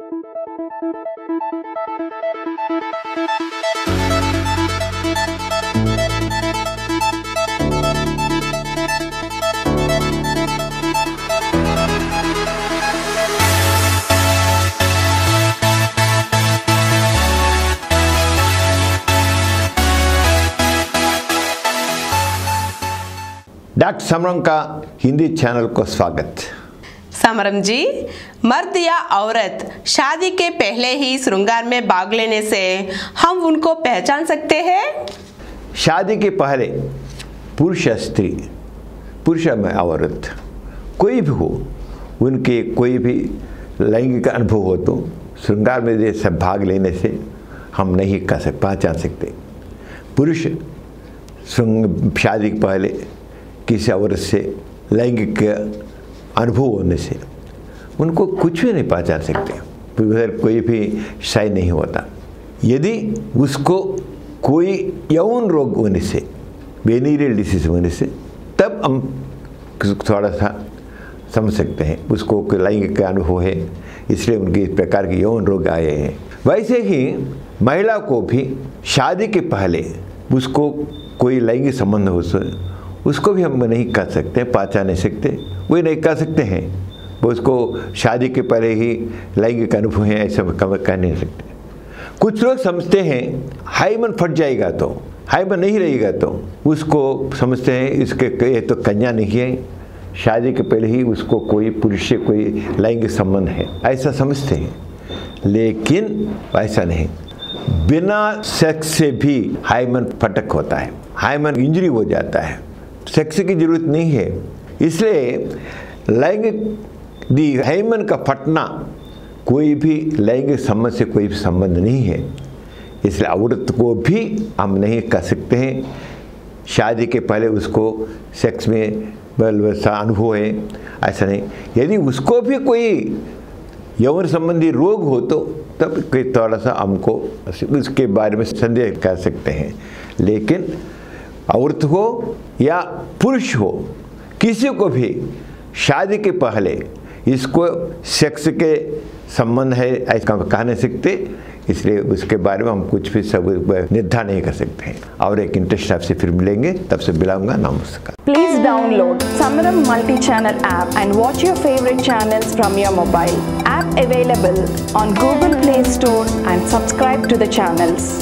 Doctor समरम का Hindi channel को स्वागत। समरम जी, मर्द या औरत शादी के पहले ही श्रृंगार में भाग लेने से हम उनको पहचान सकते हैं? शादी के पहले पुरुष या स्त्री, पुरुष या औरत कोई भी हो, उनके कोई भी लैंगिक अनुभव हो तो श्रृंगार में सब भाग लेने से हम नहीं पहचान सकते। पुरुष शादी के पहले किसी औरत से लैंगिक अनुभव होने से उनको कुछ भी नहीं पहचान सकते, उधर कोई भी शय नहीं होता। यदि उसको कोई यौन रोग होने से, वेनेरियल डिसीज होने से, तब हम थोड़ा सा समझ सकते हैं उसको लैंगिक अनुभव है, इसलिए उनके इस प्रकार के यौन रोग आए हैं। वैसे ही महिला को भी शादी के पहले उसको कोई लैंगिक संबंध हो उसको भी हम नहीं कर सकते, पहचान नहीं सकते, वही नहीं कर सकते हैं। वो उसको शादी के पहले ही लैंगिक अनुभव है ऐसा कह नहीं सकते। कुछ लोग समझते हैं हाइमन फट जाएगा तो, हाइमन नहीं रहेगा तो उसको समझते हैं इसके ये तो कन्या नहीं है, शादी के पहले ही उसको कोई पुरुष से कोई लैंगिक संबंध है ऐसा समझते हैं। लेकिन ऐसा नहीं, बिना सेक्स से भी हाइमन फटक होता है, हाइमन इंजरी हो जाता है, सेक्स की जरूरत नहीं है। इसलिए लैंगिक हाइमन का फटना कोई भी लैंगिक संबंध से कोई भी संबंध नहीं है। इसलिए औरत को भी हम नहीं कह सकते हैं शादी के पहले उसको सेक्स में वैसा अनुभव है, ऐसा नहीं। यदि उसको भी कोई यौन संबंधी रोग हो तो तब कोई थोड़ा सा हमको उसके बारे में संदेह कर सकते हैं। लेकिन औरत हो या पुरुष हो, किसी को भी शादी के पहले इसको सेक्स के संबंध है ऐसा कह नहीं सकते, इसलिए उसके बारे में हम कुछ भी सब निर्धारण नहीं कर सकते हैं। और एक इंटरेस्ट आपसे फिर मिलेंगे, तब से मिलाऊंगा। नमस्कार। Please download Samaram multi-channel app and watch your favorite channels from your mobile. App available on Google Play Store and subscribe to the channels.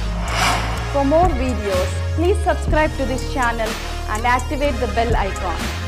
For more videos, please subscribe to this channel and activate the bell icon.